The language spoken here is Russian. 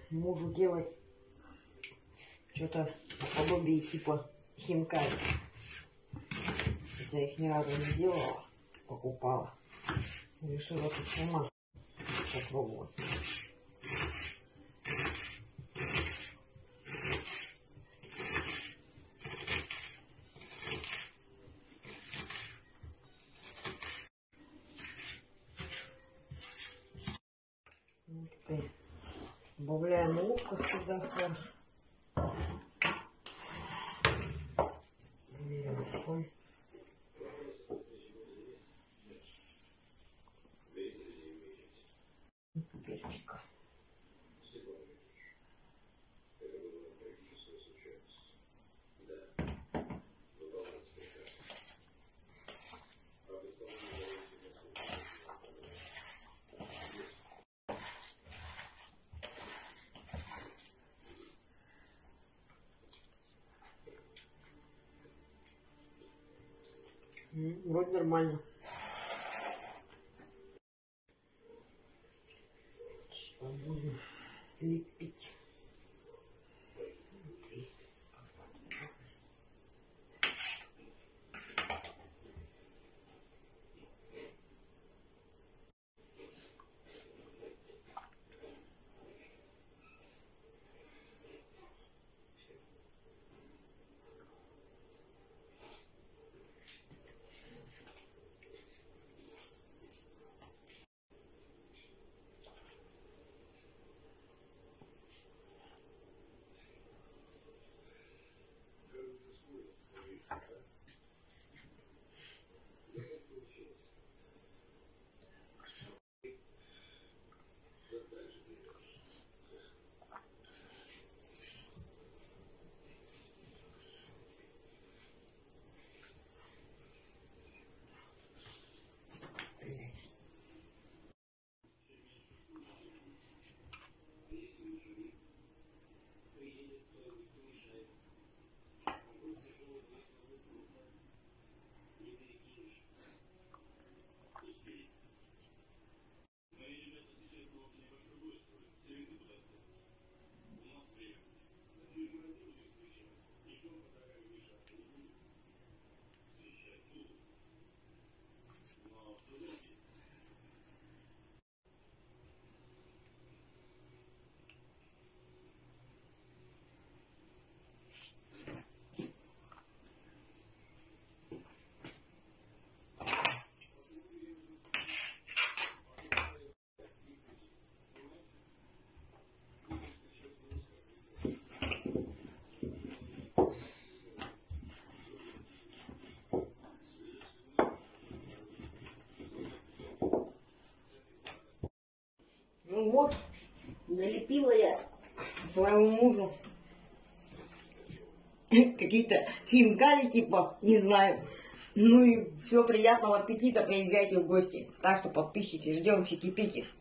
мужу делать что-то подобие типа хинкали. Хотя их ни разу не делала, покупала. Решила тут сама попробовать. Теперь добавляем лук, как всегда, в фарш. Берем соль. Перчик. Вроде нормально. Сейчас будем лепить. Ну вот, налепила я своему мужу какие-то хинкали, типа, не знаю. Ну и все, приятного аппетита, приезжайте в гости. Так что, подписчики, ждем чики-пики.